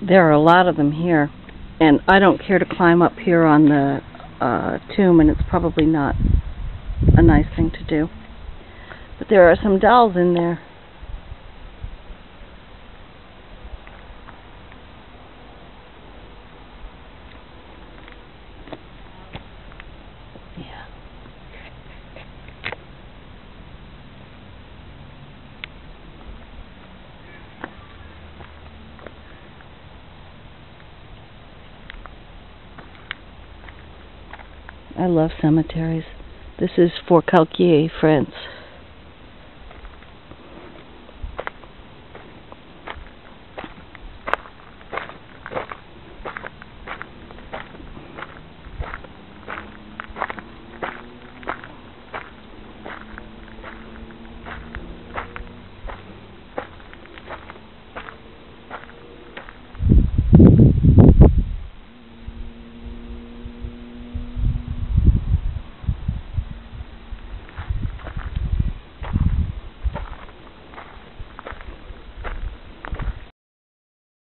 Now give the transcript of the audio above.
There are a lot of them here, and I don't care to climb up here on the tomb, and it's probably not a nice thing to do. But there are some dolls in there. Yeah. I love cemeteries. This is Forcalquier, France.